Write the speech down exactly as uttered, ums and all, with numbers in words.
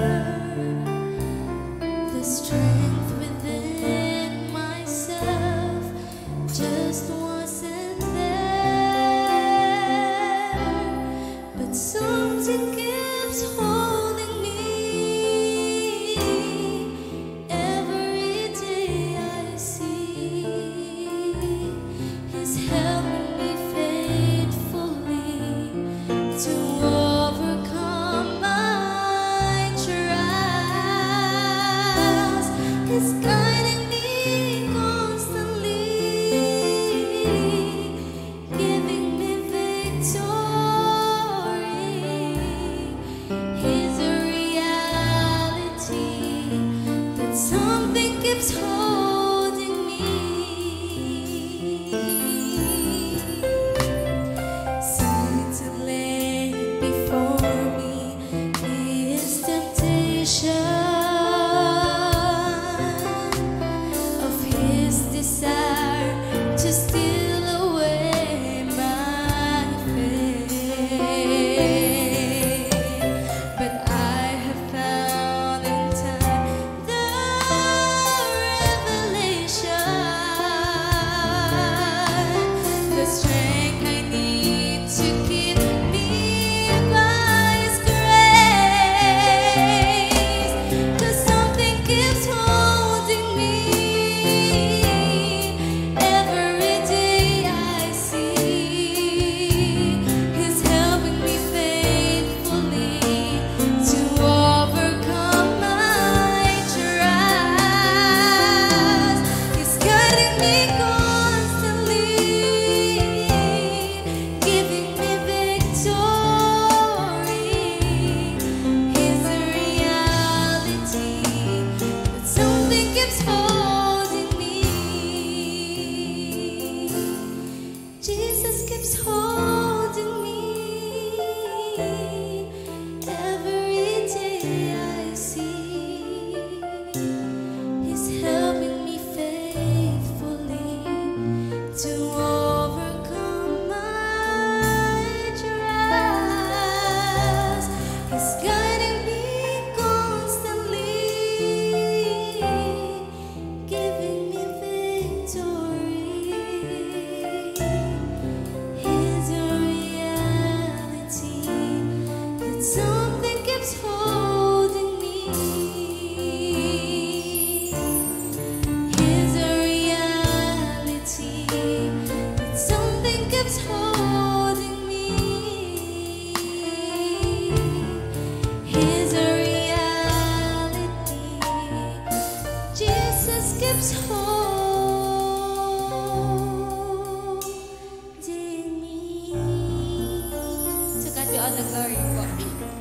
The strength within myself just wasn't there, but something keeps holding me. Every day I see He's helping me faithfully to overcome my trials. He's guiding me constantly, giving me victory. He's a reality that something keeps holding me. Satan laid before me His temptation of His desire to steal away my faith. But I have found in time the revelation, the strength I need to keep me by His grace. 'Cause something keeps holding me. Every day I see He's helping me faithfully to overcome my trials. He's guiding me constantly, giving me victory. He's a reality, but something keeps holding me. Jesus keeps holding me. Every day I see He's helping me faithfully to overcome my trials. He's guiding me constantly, giving me victory. He's a reality that something keeps holding me. He's a reality that something keeps holding me. He's a reality. Jesus keeps holding me. To God be all the glory po.